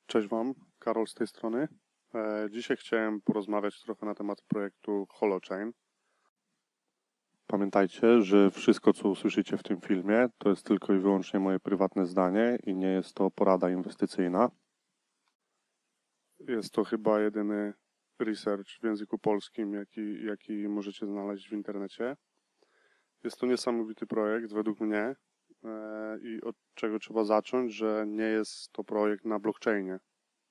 Cześć Wam, Karol z tej strony. Dzisiaj chciałem porozmawiać trochę na temat projektu Holochain. Pamiętajcie, że wszystko, co usłyszycie w tym filmie, to jest tylko i wyłącznie moje prywatne zdanie i nie jest to porada inwestycyjna. Jest to chyba jedyny research w języku polskim, jaki możecie znaleźć w internecie. Jest to niesamowity projekt według mnie i od czego trzeba zacząć, że nie jest to projekt na blockchainie.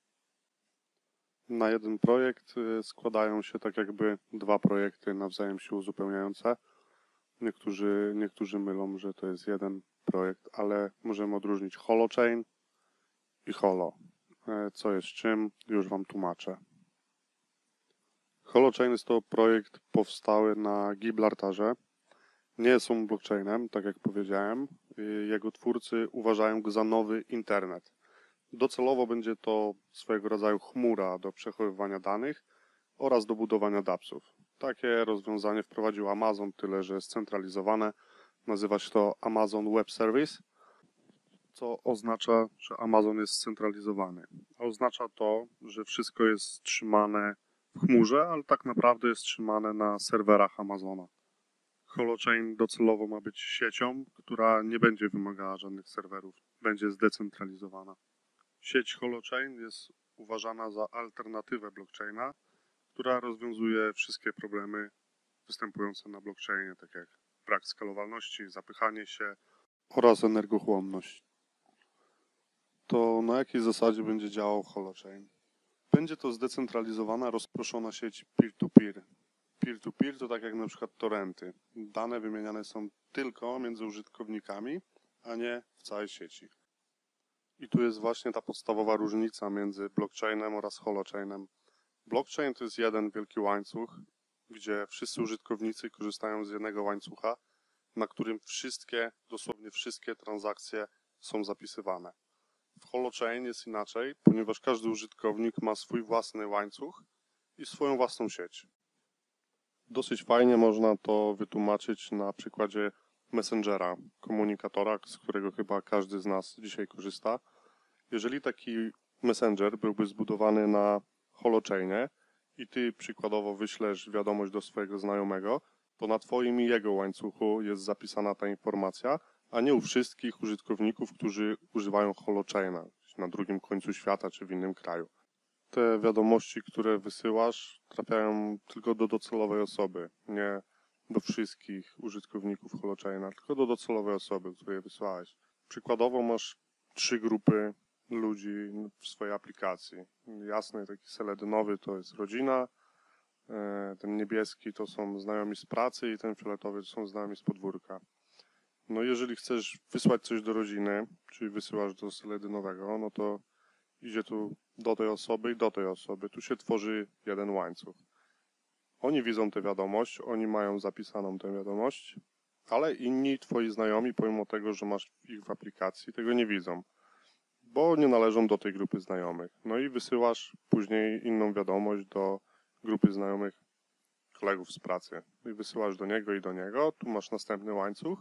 Na jeden projekt składają się tak jakby dwa projekty nawzajem się uzupełniające. Niektórzy mylą, że to jest jeden projekt, ale możemy odróżnić Holochain i Holo. Co jest czym, już Wam tłumaczę. Holochain jest to projekt powstały na Gibraltarze. Nie jest on blockchainem, tak jak powiedziałem. Jego twórcy uważają go za nowy internet. Docelowo będzie to swojego rodzaju chmura do przechowywania danych oraz do budowania dAppsów. Takie rozwiązanie wprowadził Amazon, tyle że jest scentralizowane. Nazywa się to Amazon Web Service, co oznacza, że Amazon jest scentralizowany. Oznacza to, że wszystko jest trzymane w chmurze, ale tak naprawdę jest trzymane na serwerach Amazona. Holochain docelowo ma być siecią, która nie będzie wymagała żadnych serwerów, będzie zdecentralizowana. Sieć Holochain jest uważana za alternatywę blockchaina, która rozwiązuje wszystkie problemy występujące na blockchainie, tak jak brak skalowalności, zapychanie się oraz energochłonność. To na jakiej zasadzie będzie działał Holochain? Będzie to zdecentralizowana, rozproszona sieć peer-to-peer. Peer-to-peer to tak jak na przykład torrenty. Dane wymieniane są tylko między użytkownikami, a nie w całej sieci. I tu jest właśnie ta podstawowa różnica między blockchainem oraz holochainem. Blockchain to jest jeden wielki łańcuch, gdzie wszyscy użytkownicy korzystają z jednego łańcucha, na którym dosłownie wszystkie transakcje są zapisywane. W holochain jest inaczej, ponieważ każdy użytkownik ma swój własny łańcuch i swoją własną sieć. Dosyć fajnie można to wytłumaczyć na przykładzie Messengera, komunikatora, z którego chyba każdy z nas dzisiaj korzysta. Jeżeli taki Messenger byłby zbudowany na Holochainie i ty przykładowo wyślesz wiadomość do swojego znajomego, to na twoim i jego łańcuchu jest zapisana ta informacja, a nie u wszystkich użytkowników, którzy używają Holochaina na drugim końcu świata czy w innym kraju. Te wiadomości, które wysyłasz, trafiają tylko do docelowej osoby, nie do wszystkich użytkowników Holochaina, tylko do docelowej osoby, której wysłałeś. Przykładowo masz 3 grupy ludzi w swojej aplikacji. Jasny taki seledynowy to jest rodzina, ten niebieski to są znajomi z pracy i ten fioletowy to są znajomi z podwórka. No jeżeli chcesz wysłać coś do rodziny, czyli wysyłasz do seledynowego, no to idzie tu do tej osoby i do tej osoby. Tu się tworzy jeden łańcuch. Oni widzą tę wiadomość, oni mają zapisaną tę wiadomość, ale inni twoi znajomi, pomimo tego, że masz ich w aplikacji, tego nie widzą, bo nie należą do tej grupy znajomych. No i wysyłasz później inną wiadomość do grupy znajomych kolegów z pracy. I wysyłasz do niego i do niego, tu masz następny łańcuch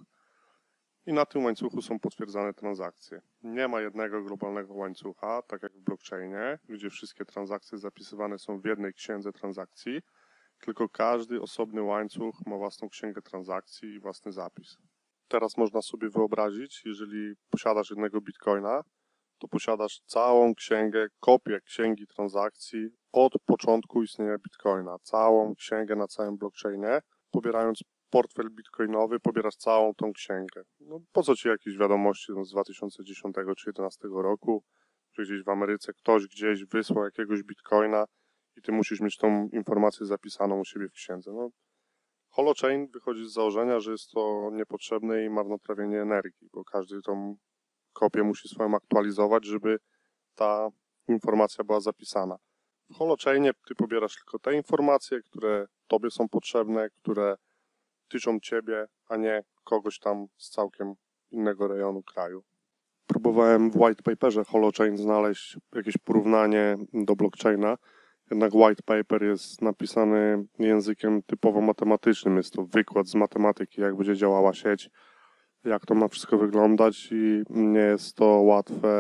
i na tym łańcuchu są potwierdzane transakcje. Nie ma jednego globalnego łańcucha, tak jak w blockchainie, gdzie wszystkie transakcje zapisywane są w jednej księdze transakcji, tylko każdy osobny łańcuch ma własną księgę transakcji i własny zapis. Teraz można sobie wyobrazić, jeżeli posiadasz jednego bitcoina, to posiadasz całą księgę, kopię księgi transakcji od początku istnienia bitcoina. Całą księgę na całym blockchainie. Pobierając portfel bitcoinowy, pobierasz całą tą księgę. No po co ci jakieś wiadomości z 2010 czy 2011 roku, że gdzieś w Ameryce ktoś gdzieś wysłał jakiegoś bitcoina i ty musisz mieć tą informację zapisaną u siebie w księdze. No, Holochain wychodzi z założenia, że jest to niepotrzebne i marnotrawienie energii, bo każdy tą kopię musi swoją aktualizować, żeby ta informacja była zapisana. W Holochainie ty pobierasz tylko te informacje, które tobie są potrzebne, które tyczą ciebie, a nie kogoś tam z całkiem innego rejonu kraju. Próbowałem w white paperze Holochain znaleźć jakieś porównanie do blockchaina, jednak white paper jest napisany językiem typowo matematycznym. Jest to wykład z matematyki, jak będzie działała sieć, jak to ma wszystko wyglądać i nie jest to łatwe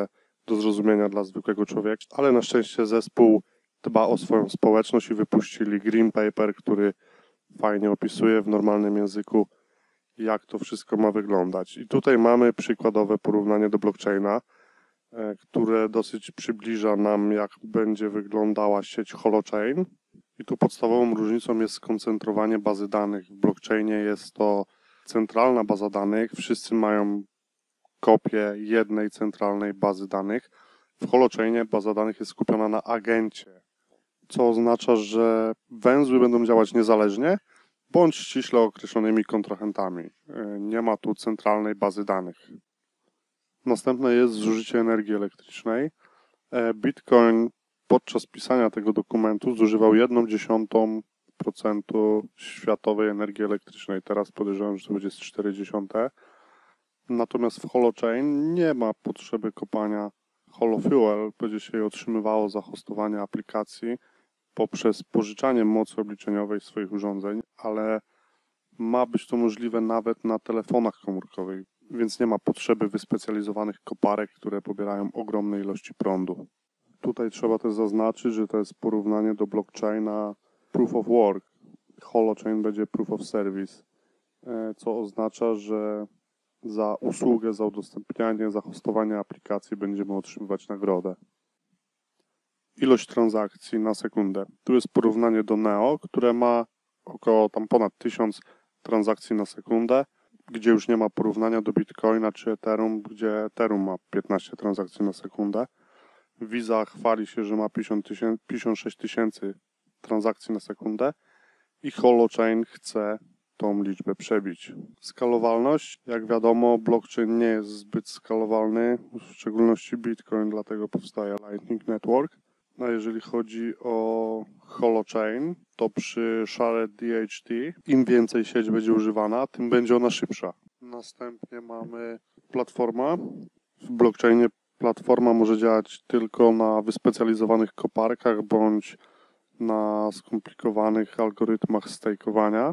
do zrozumienia dla zwykłego człowieka, ale na szczęście zespół dba o swoją społeczność i wypuścili green paper, który fajnie opisuje w normalnym języku, jak to wszystko ma wyglądać. I tutaj mamy przykładowe porównanie do blockchaina, które dosyć przybliża nam, jak będzie wyglądała sieć Holochain. I tu podstawową różnicą jest skoncentrowanie bazy danych. W blockchainie jest to centralna baza danych, wszyscy mają kopię jednej centralnej bazy danych. W Holochainie baza danych jest skupiona na agencie, co oznacza, że węzły będą działać niezależnie bądź ściśle określonymi kontrahentami. Nie ma tu centralnej bazy danych. Następne jest zużycie energii elektrycznej. Bitcoin podczas pisania tego dokumentu zużywał 1/10% światowej energii elektrycznej. Teraz podejrzewam, że to będzie 0,4. Natomiast w Holochain nie ma potrzeby kopania holofuel. Będzie się je otrzymywało za hostowanie aplikacji poprzez pożyczanie mocy obliczeniowej swoich urządzeń, ale ma być to możliwe nawet na telefonach komórkowych, więc nie ma potrzeby wyspecjalizowanych koparek, które pobierają ogromne ilości prądu. Tutaj trzeba też zaznaczyć, że to jest porównanie do blockchaina Proof of Work. Holochain będzie Proof of Service, co oznacza, że za usługę, za udostępnianie, za hostowanie aplikacji będziemy otrzymywać nagrodę. Ilość transakcji na sekundę. Tu jest porównanie do Neo, które ma około ponad 1000 transakcji na sekundę, gdzie już nie ma porównania do Bitcoina czy Ethereum, gdzie Ethereum ma 15 transakcji na sekundę. Visa chwali się, że ma 56 tysięcy transakcji na sekundę i Holochain chce tą liczbę przebić. Skalowalność, jak wiadomo, blockchain nie jest zbyt skalowalny, w szczególności Bitcoin, dlatego powstaje Lightning Network. A jeżeli chodzi o Holochain, to przy Shared DHT im więcej sieć będzie używana, tym będzie ona szybsza. Następnie mamy platforma. W blockchainie platforma może działać tylko na wyspecjalizowanych koparkach bądź na skomplikowanych algorytmach stakeowania.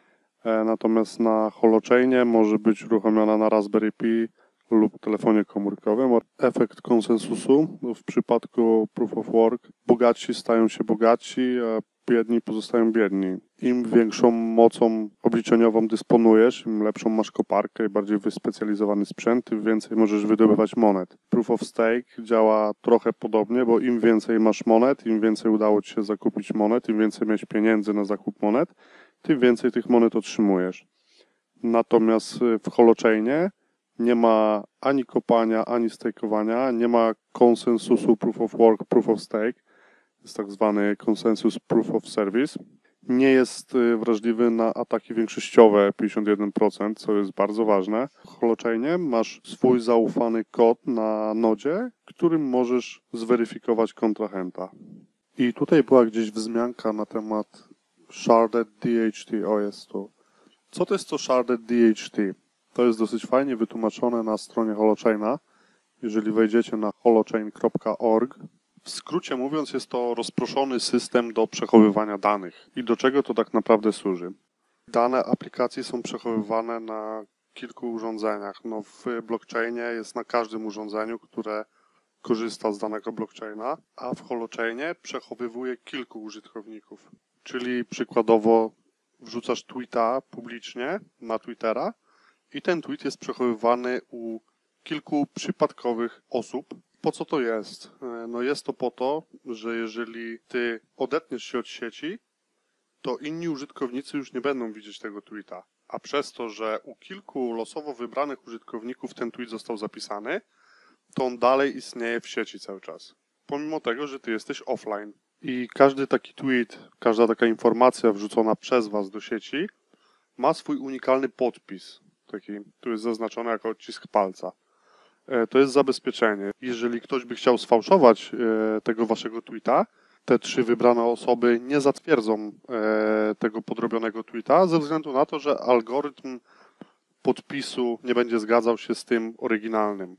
Natomiast na Holochainie może być uruchomiona na Raspberry Pi lub telefonie komórkowym. Efekt konsensusu w przypadku Proof of Work. Bogatsi stają się bogatsi, a biedni pozostają biedni. Im większą mocą obliczeniową dysponujesz, im lepszą masz koparkę i bardziej wyspecjalizowany sprzęt, tym więcej możesz wydobywać monet. Proof of Stake działa trochę podobnie, bo im więcej masz monet, im więcej udało ci się zakupić monet, im więcej mieć pieniędzy na zakup monet, tym więcej tych monet otrzymujesz. Natomiast w Holochainie nie ma ani kopania, ani stakeowania, nie ma konsensusu Proof of Work, Proof of Stake. Jest tak zwany konsensus Proof of Service. Nie jest wrażliwy na ataki większościowe 51%, co jest bardzo ważne. W Holochainie masz swój zaufany kod na nodzie, którym możesz zweryfikować kontrahenta. I tutaj była gdzieś wzmianka na temat Sharded DHT. O, jest tu. Co to jest to Sharded DHT? To jest dosyć fajnie wytłumaczone na stronie Holochaina. Jeżeli wejdziecie na holochain.org, w skrócie mówiąc, jest to rozproszony system do przechowywania danych. I do czego to tak naprawdę służy? Dane aplikacji są przechowywane na kilku urządzeniach. W blockchainie jest na każdym urządzeniu, które korzysta z danego blockchaina, a w Holochainie przechowywuje kilku użytkowników. Czyli przykładowo wrzucasz tweeta publicznie na Twittera i ten tweet jest przechowywany u kilku przypadkowych osób. Po co to jest? Jest to po to, że jeżeli ty odetniesz się od sieci, to inni użytkownicy już nie będą widzieć tego tweeta. A przez to, że u kilku losowo wybranych użytkowników ten tweet został zapisany, to on dalej istnieje w sieci cały czas. Pomimo tego, że ty jesteś offline. I każdy taki tweet, każda taka informacja wrzucona przez was do sieci ma swój unikalny podpis, taki, który jest zaznaczony jako odcisk palca. To jest zabezpieczenie. Jeżeli ktoś by chciał sfałszować tego waszego tweeta, te 3 wybrane osoby nie zatwierdzą tego podrobionego tweeta ze względu na to, że algorytm podpisu nie będzie zgadzał się z tym oryginalnym.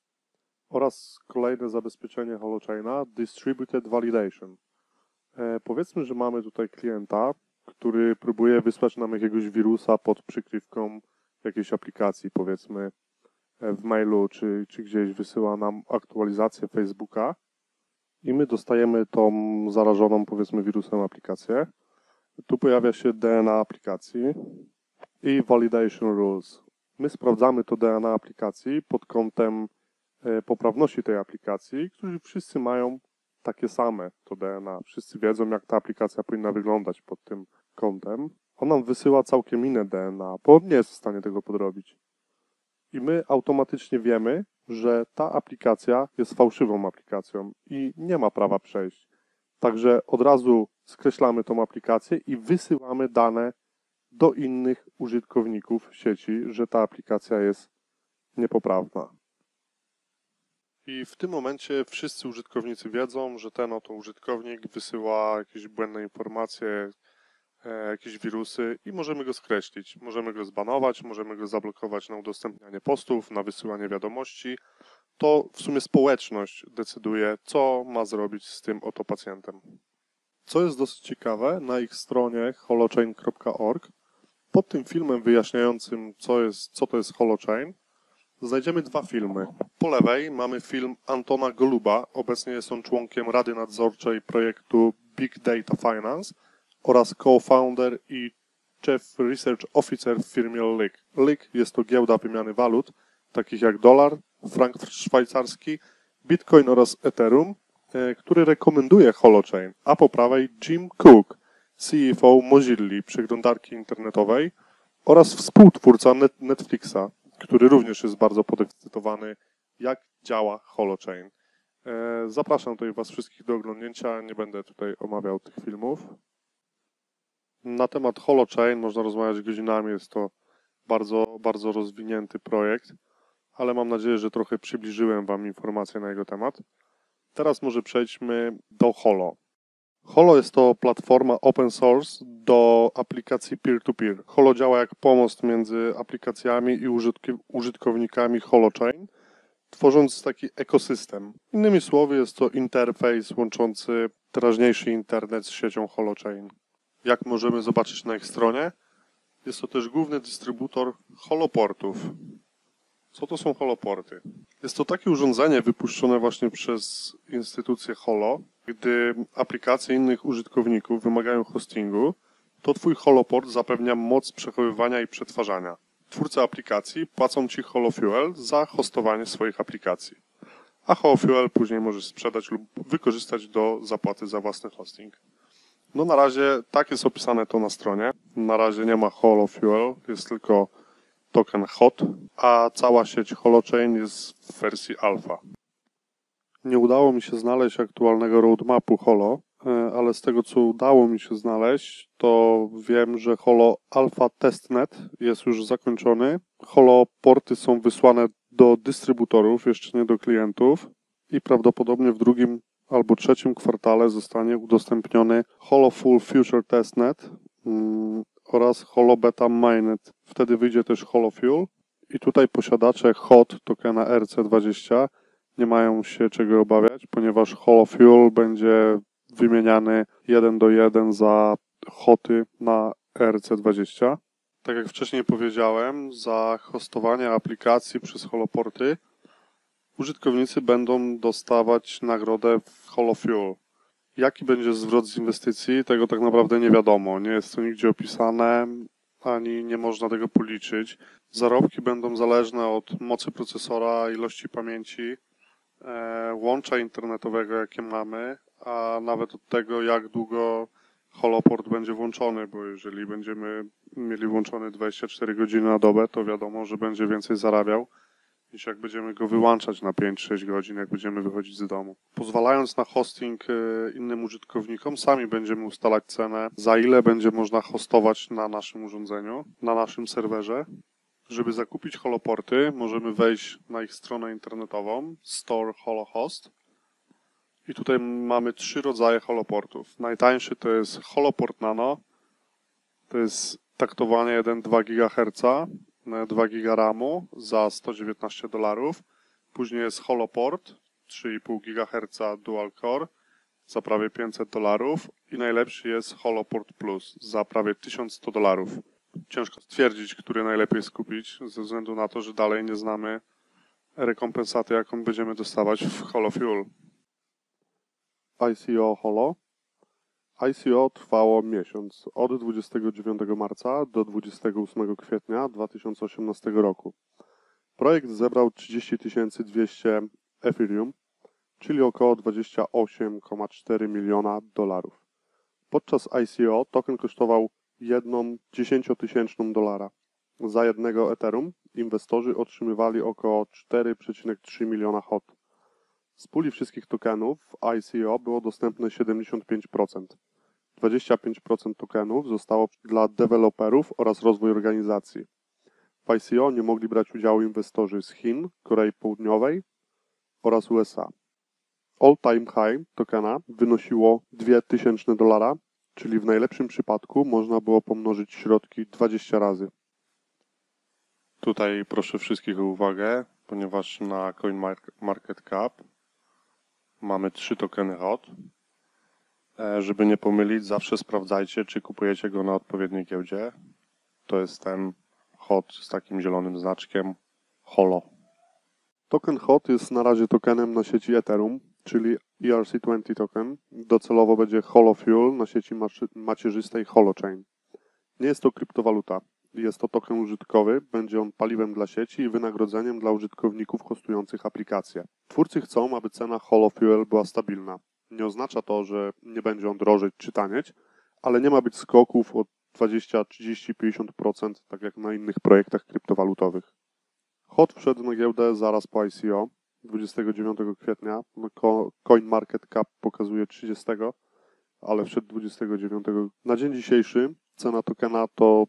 Oraz kolejne zabezpieczenie Holochaina, Distributed Validation. Powiedzmy, że mamy tutaj klienta, który próbuje wysłać nam jakiegoś wirusa pod przykrywką jakiejś aplikacji, powiedzmy w mailu, czy gdzieś wysyła nam aktualizację Facebooka i my dostajemy tą zarażoną, powiedzmy, wirusem aplikację. Tu pojawia się DNA aplikacji i Validation Rules. My sprawdzamy to DNA aplikacji pod kątem poprawności tej aplikacji, którzy wszyscy mają takie same to DNA. Wszyscy wiedzą, jak ta aplikacja powinna wyglądać pod tym kątem. On nam wysyła całkiem inne DNA, bo nie jest w stanie tego podrobić. I my automatycznie wiemy, że ta aplikacja jest fałszywą aplikacją i nie ma prawa przejść. Także od razu skreślamy tą aplikację i wysyłamy dane do innych użytkowników sieci, że ta aplikacja jest niepoprawna. I w tym momencie wszyscy użytkownicy wiedzą, że ten oto użytkownik wysyła jakieś błędne informacje, jakieś wirusy i możemy go skreślić. Możemy go zbanować, możemy go zablokować na udostępnianie postów, na wysyłanie wiadomości. To w sumie społeczność decyduje, co ma zrobić z tym oto pacjentem. Co jest dosyć ciekawe, na ich stronie holochain.org pod tym filmem wyjaśniającym, co to jest Holochain, znajdziemy dwa filmy. Po lewej mamy film Antona Goluba, obecnie jest on członkiem Rady Nadzorczej projektu Big Data Finance oraz co-founder i Chief Research Officer w firmie LIC. LIC jest to giełda wymiany walut, takich jak dolar, frank szwajcarski, bitcoin oraz ethereum, który rekomenduje Holochain, a po prawej Jim Cook, CFO Mozilla, przeglądarki internetowej oraz współtwórca Netflixa, który również jest bardzo podekscytowany, jak działa Holochain. Zapraszam tutaj Was wszystkich do oglądnięcia, nie będę tutaj omawiał tych filmów. Na temat Holochain można rozmawiać godzinami, jest to bardzo, bardzo rozwinięty projekt, ale mam nadzieję, że trochę przybliżyłem Wam informacje na jego temat. Teraz może przejdźmy do Holo. Holo jest to platforma open source do aplikacji peer-to-peer. Holo działa jak pomost między aplikacjami i użytkownikami Holochain, tworząc taki ekosystem. Innymi słowy, jest to interfejs łączący teraźniejszy internet z siecią Holochain. Jak możemy zobaczyć na ich stronie, jest to też główny dystrybutor holoportów. Co to są holoporty? Jest to takie urządzenie wypuszczone właśnie przez instytucję Holo. Gdy aplikacje innych użytkowników wymagają hostingu, to Twój holoport zapewnia moc przechowywania i przetwarzania. Twórcy aplikacji płacą Ci HoloFuel za hostowanie swoich aplikacji, a HoloFuel później możesz sprzedać lub wykorzystać do zapłaty za własny hosting. No na razie tak jest opisane to na stronie. Na razie nie ma HoloFuel, jest tylko token HOT, a cała sieć Holochain jest w wersji alfa. Nie udało mi się znaleźć aktualnego roadmapu Holo, ale z tego, co udało mi się znaleźć, to wiem, że Holo Alpha Testnet jest już zakończony. Holo porty są wysłane do dystrybutorów, jeszcze nie do klientów i prawdopodobnie w drugim albo trzecim kwartale zostanie udostępniony Holo Full Future Testnet oraz Holo Beta Mainnet. Wtedy wyjdzie też HoloFuel i tutaj posiadacze HOT tokena RC20 nie mają się czego obawiać, ponieważ HoloFuel będzie wymieniany 1:1 za HOTy na RC20. Tak jak wcześniej powiedziałem, za hostowanie aplikacji przez holoporty użytkownicy będą dostawać nagrodę w HoloFuel. Jaki będzie zwrot z inwestycji, tego tak naprawdę nie wiadomo. Nie jest to nigdzie opisane, ani nie można tego policzyć. Zarobki będą zależne od mocy procesora, ilości pamięci, łącza internetowego, jakie mamy, a nawet od tego, jak długo holoport będzie włączony, bo jeżeli będziemy mieli włączony 24 godziny na dobę, to wiadomo, że będzie więcej zarabiał, niż jak będziemy go wyłączać na 5-6 godzin, jak będziemy wychodzić z domu. Pozwalając na hosting innym użytkownikom, sami będziemy ustalać cenę, za ile będzie można hostować na naszym urządzeniu, na naszym serwerze. Żeby zakupić holoporty, możemy wejść na ich stronę internetową Store Holohost i tutaj mamy 3 rodzaje holoportów. Najtańszy to jest Holoport Nano, to jest taktowanie 1,2 GHz, 2 GB RAMu za $119. Później jest Holoport 3,5 GHz Dual Core za prawie $500 i najlepszy jest Holoport Plus za prawie $1100. Ciężko stwierdzić, który najlepiej skupić, ze względu na to, że dalej nie znamy rekompensaty, jaką będziemy dostawać w HoloFuel. ICO Holo. ICO trwało miesiąc, od 29 marca do 28 kwietnia 2018 roku. Projekt zebrał 30 200 Ethereum, czyli około 28,4 miliona dolarów. Podczas ICO token kosztował 1 dziesięciotysięczną dolara. Za jednego Ethereum inwestorzy otrzymywali około 4,3 miliona HOT. Z puli wszystkich tokenów w ICO było dostępne 75%. 25% tokenów zostało dla deweloperów oraz rozwój organizacji. W ICO nie mogli brać udziału inwestorzy z Chin, Korei Południowej oraz USA. All-time high tokena wynosiło 2000 dolara, czyli w najlepszym przypadku można było pomnożyć środki 20 razy. Tutaj proszę wszystkich o uwagę, ponieważ na CoinMarketCap mamy 3 tokeny HOT. Żeby nie pomylić, zawsze sprawdzajcie, czy kupujecie go na odpowiedniej giełdzie. To jest ten HOT z takim zielonym znaczkiem HOLO. Token HOT jest na razie tokenem na sieci Ethereum, czyli ERC20 token. Docelowo będzie HoloFuel na sieci macierzystej Holochain. Nie jest to kryptowaluta. Jest to token użytkowy, będzie on paliwem dla sieci i wynagrodzeniem dla użytkowników hostujących aplikacje. Twórcy chcą, aby cena HoloFuel była stabilna. Nie oznacza to, że nie będzie on drożeć czy tanieć, ale nie ma być skoków o 20, 30, 50%, tak jak na innych projektach kryptowalutowych. HOT wszedł na giełdę zaraz po ICO, 29 kwietnia. CoinMarketCap pokazuje 30, ale wszedł 29. Na dzień dzisiejszy cena tokena to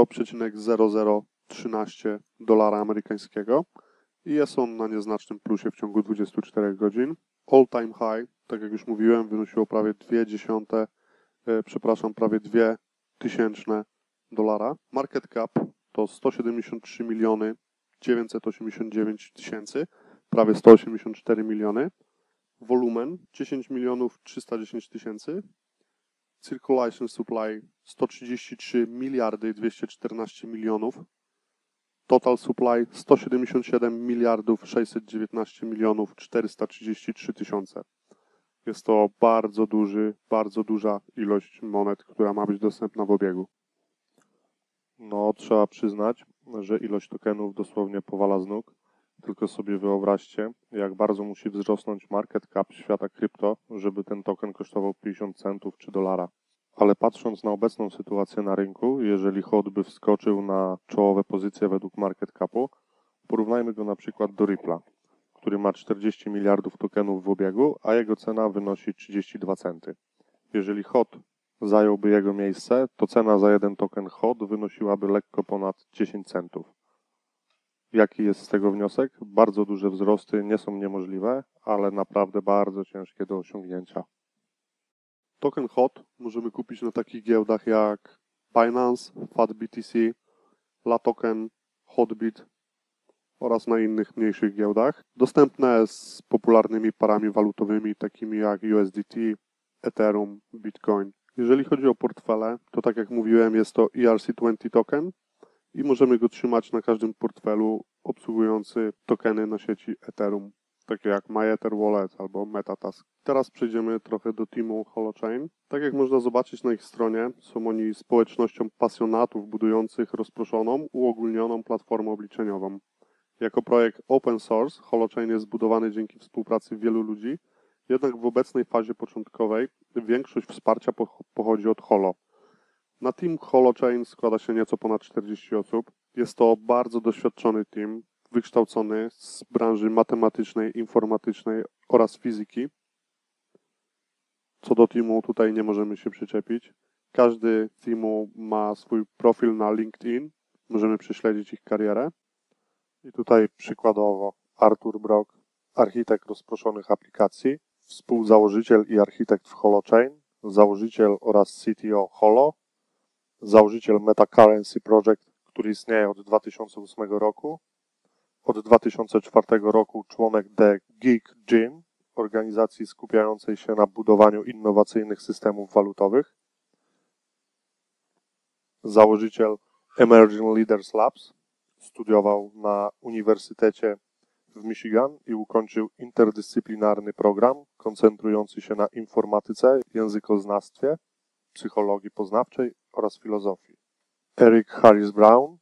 0,0013 dolara amerykańskiego i jest on na nieznacznym plusie w ciągu 24 godzin. All time high, tak jak już mówiłem, wynosiło prawie 2000 dolara. Market cap to 173 miliony 989 tysięcy, prawie 184 miliony. Wolumen 10 milionów 310 tysięcy. Circulation supply 133 miliardy 214 milionów. Total supply 177 miliardów 619 milionów 433 tysiące. Jest to bardzo duża ilość monet, która ma być dostępna w obiegu. No, trzeba przyznać, że ilość tokenów dosłownie powala z nóg. Tylko sobie wyobraźcie, jak bardzo musi wzrosnąć market cap świata krypto, żeby ten token kosztował 50 centów czy dolara. Ale patrząc na obecną sytuację na rynku, jeżeli HOT by wskoczył na czołowe pozycje według market capu, porównajmy go na przykład do Ripple'a, który ma 40 miliardów tokenów w obiegu, a jego cena wynosi 32 centy. Jeżeli HOT zająłby jego miejsce, to cena za jeden token HOT wynosiłaby lekko ponad 10 centów. Jaki jest z tego wniosek? Bardzo duże wzrosty nie są niemożliwe, ale naprawdę bardzo ciężkie do osiągnięcia. Token HOT możemy kupić na takich giełdach jak Binance, FATBTC, LATOKEN, HOTBIT oraz na innych mniejszych giełdach. Dostępne z popularnymi parami walutowymi takimi jak USDT, Ethereum, Bitcoin. Jeżeli chodzi o portfele, to tak jak mówiłem, jest to ERC20 token i możemy go trzymać na każdym portfelu obsługujący tokeny na sieci Ethereum, takie jak MyEtherWallet albo MetaTask. Teraz przejdziemy trochę do teamu Holochain. Tak jak można zobaczyć na ich stronie, są oni społecznością pasjonatów budujących rozproszoną, uogólnioną platformę obliczeniową. Jako projekt open source, Holochain jest zbudowany dzięki współpracy wielu ludzi, jednak w obecnej fazie początkowej większość wsparcia pochodzi od Holo. Na team Holochain składa się nieco ponad 40 osób. Jest to bardzo doświadczony team, wykształcony z branży matematycznej, informatycznej oraz fizyki. Co do teamu tutaj nie możemy się przyczepić. Każdy z teamu ma swój profil na LinkedIn. Możemy prześledzić ich karierę. I tutaj przykładowo Artur Brock, architekt rozproszonych aplikacji, współzałożyciel i architekt w Holochain, założyciel oraz CTO Holo, założyciel MetaCurrency Project, który istnieje od 2008 roku, od 2004 roku członek The Geek Gym, organizacji skupiającej się na budowaniu innowacyjnych systemów walutowych, założyciel Emerging Leaders Labs, studiował na Uniwersytecie w Michigan i ukończył interdyscyplinarny program koncentrujący się na informatyce, językoznawstwie, psychologii poznawczej oraz filozofii. Eric Harris Brown.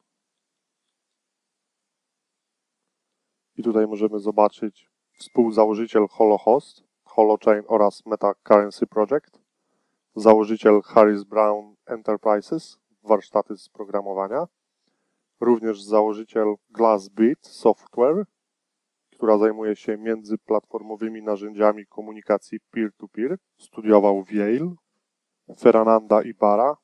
I tutaj możemy zobaczyć współzałożyciel HoloHost, HoloChain oraz MetaCurrency Project, założyciel Harris Brown Enterprises, warsztaty z programowania, również założyciel Glassbeat Software, która zajmuje się międzyplatformowymi narzędziami komunikacji peer-to-peer, studiował w Yale, Fernanda Ibarra,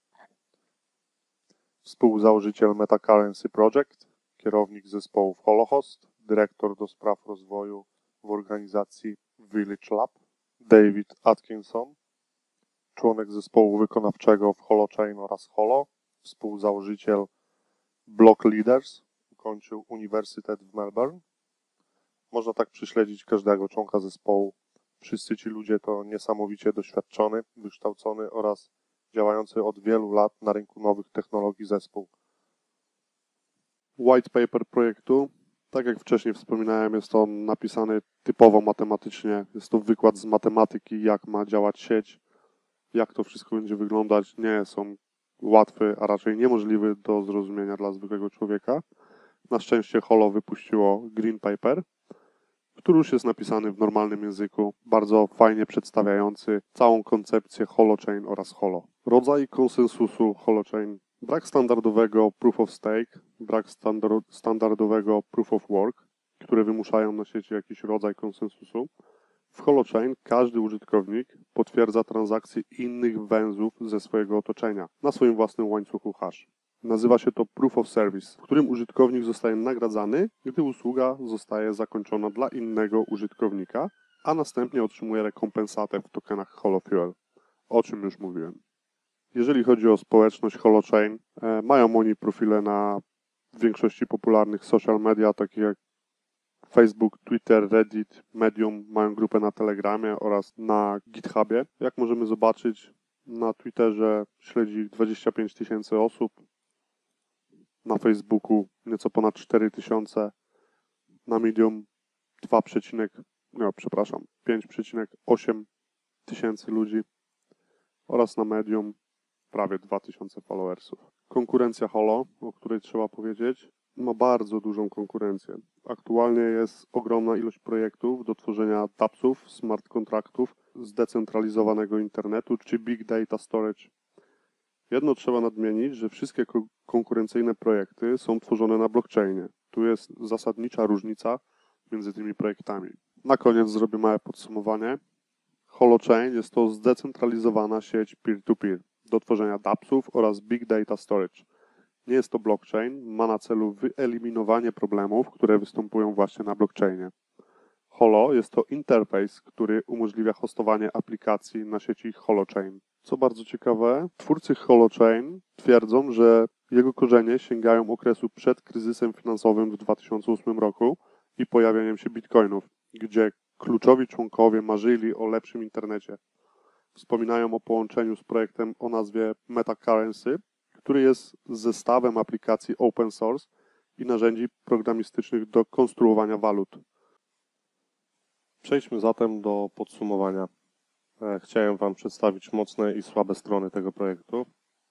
współzałożyciel MetaCurrency Project, kierownik zespołów HoloHost, dyrektor do spraw rozwoju w organizacji Village Lab, David Atkinson, członek zespołu wykonawczego w HoloChain oraz Holo, współzałożyciel Block Leaders, ukończył Uniwersytet w Melbourne. Można tak prześledzić każdego członka zespołu. Wszyscy ci ludzie to niesamowicie doświadczony, wykształcony oraz działający od wielu lat na rynku nowych technologii zespół. White paper projektu, tak jak wcześniej wspominałem, jest to napisany typowo matematycznie. Jest to wykład z matematyki, jak ma działać sieć, jak to wszystko będzie wyglądać. Nie są łatwy, a raczej niemożliwy do zrozumienia dla zwykłego człowieka. Na szczęście Holo wypuściło Green Paper, który już jest napisany w normalnym języku, bardzo fajnie przedstawiający całą koncepcję HoloChain oraz Holo. Rodzaj konsensusu HoloChain: brak standardowego Proof of Stake, brak standardowego Proof of Work, które wymuszają na sieci jakiś rodzaj konsensusu. W HoloChain każdy użytkownik potwierdza transakcje innych węzłów ze swojego otoczenia na swoim własnym łańcuchu hash. Nazywa się to Proof of Service, w którym użytkownik zostaje nagradzany, gdy usługa zostaje zakończona dla innego użytkownika, a następnie otrzymuje rekompensatę w tokenach HoloFuel, o czym już mówiłem. Jeżeli chodzi o społeczność HoloChain, mają oni profile na większości popularnych social media, takich jak Facebook, Twitter, Reddit, Medium, mają grupę na Telegramie oraz na GitHubie. Jak możemy zobaczyć, na Twitterze śledzi ich 25 000 osób, na Facebooku nieco ponad 4000, na Medium 5,8 tysięcy ludzi oraz na Medium prawie 2000 followersów. Konkurencja Holo, o której trzeba powiedzieć, ma bardzo dużą konkurencję. Aktualnie jest ogromna ilość projektów do tworzenia dAppsów, smart kontraktów, zdecentralizowanego internetu czy big data storage. Jedno trzeba nadmienić, że wszystkie konkurencyjne projekty są tworzone na blockchainie. Tu jest zasadnicza różnica między tymi projektami. Na koniec zrobię małe podsumowanie. HoloChain jest to zdecentralizowana sieć peer-to-peer do tworzenia dAppsów oraz big data storage. Nie jest to blockchain, ma na celu wyeliminowanie problemów, które występują właśnie na blockchainie. Holo jest to interfejs, który umożliwia hostowanie aplikacji na sieci HoloChain. Co bardzo ciekawe, twórcy HoloChain twierdzą, że jego korzenie sięgają okresu przed kryzysem finansowym w 2008 roku i pojawieniem się bitcoinów, gdzie kluczowi członkowie marzyli o lepszym internecie. Wspominają o połączeniu z projektem o nazwie MetaCurrency, który jest zestawem aplikacji open source i narzędzi programistycznych do konstruowania walut. Przejdźmy zatem do podsumowania. Chciałem Wam przedstawić mocne i słabe strony tego projektu.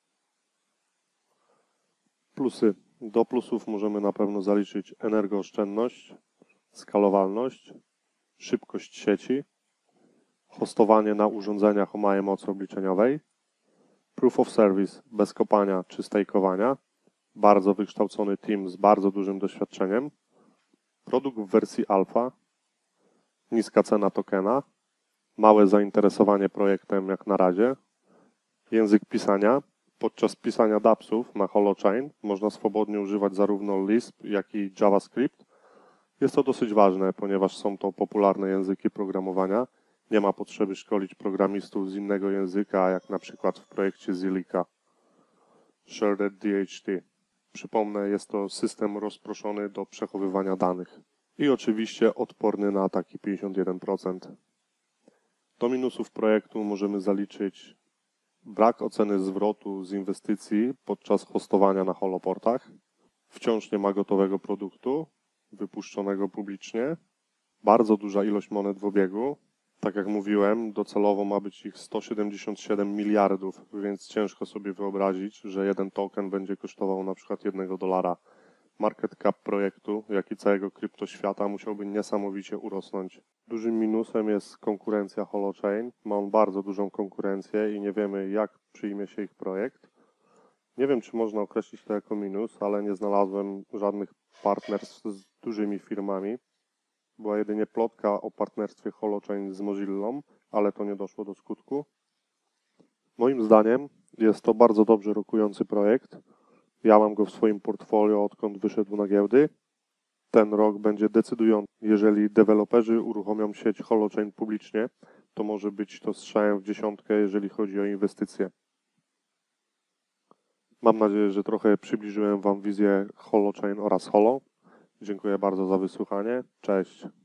Plusy. Do plusów możemy na pewno zaliczyć energooszczędność, skalowalność, szybkość sieci, hostowanie na urządzeniach o małej mocy obliczeniowej, Proof of Service bez kopania czy stakeowania, bardzo wykształcony team z bardzo dużym doświadczeniem, produkt w wersji alfa, niska cena tokena, małe zainteresowanie projektem jak na razie, język pisania. Podczas pisania dAppsów na HoloChain można swobodnie używać zarówno Lisp, jak i JavaScript. Jest to dosyć ważne, ponieważ są to popularne języki programowania. Nie ma potrzeby szkolić programistów z innego języka, jak na przykład w projekcie Zilliqa. Shared DHT. Przypomnę, jest to system rozproszony do przechowywania danych. I oczywiście odporny na ataki 51%. Do minusów projektu możemy zaliczyć brak oceny zwrotu z inwestycji podczas hostowania na holoportach. Wciąż nie ma gotowego produktu. wypuszczonego publicznie. Bardzo duża ilość monet w obiegu. Tak jak mówiłem, docelowo ma być ich 177 miliardów, więc ciężko sobie wyobrazić, że jeden token będzie kosztował na przykład $1. Market cap projektu, jak i całego kryptoświata musiałby niesamowicie urosnąć. Dużym minusem jest konkurencja Holochain. Ma on bardzo dużą konkurencję i nie wiemy, jak przyjmie się ich projekt. Nie wiem, czy można określić to jako minus, ale nie znalazłem żadnych partnerstw z dużymi firmami. Była jedynie plotka o partnerstwie Holochain z Mozillą, ale to nie doszło do skutku. Moim zdaniem jest to bardzo dobrze rokujący projekt. Ja mam go w swoim portfolio, odkąd wyszedł na giełdy. Ten rok będzie decydujący. Jeżeli deweloperzy uruchomią sieć Holochain publicznie, to może być to strzałem w dziesiątkę, jeżeli chodzi o inwestycje. Mam nadzieję, że trochę przybliżyłem Wam wizję Holochain oraz Holo. Dziękuję bardzo za wysłuchanie. Cześć.